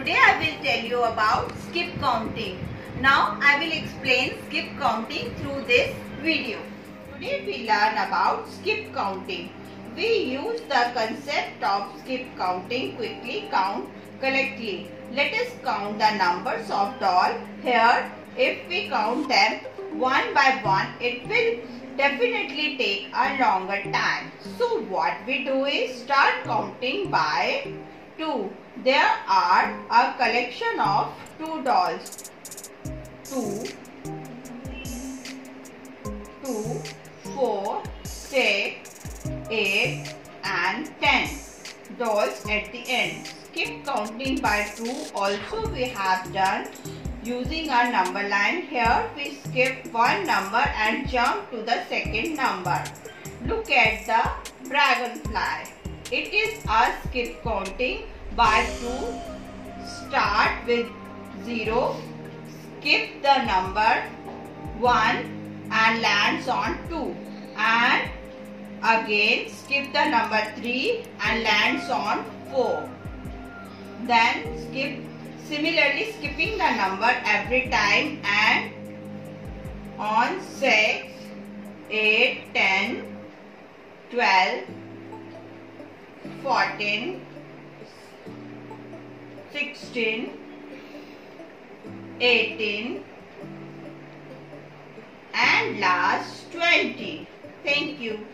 Today I will tell you about skip counting. Now I will explain skip counting through this video. Today we learn about skip counting. We use the concept of skip counting, quickly count correctly. Let us count the numbers of doll. Here, if we count them one by one, it will definitely take a longer time. So what we do is start counting by 2. There are a collection of 2 dolls. 2, 4, 6, 8 and 10 dolls at the end. Skip counting by 2 also we have done using a number line. Here we skip one number and jump to the second number. Look at the dragonfly. It is a skip counting by 2. Start with 0, skip the number 1 and lands on 2, and again skip the number 3 and lands on 4. Then similarly skipping the number every time and on 6, 8, 10, 12, 14, 16, 18 and last 20. Thank you.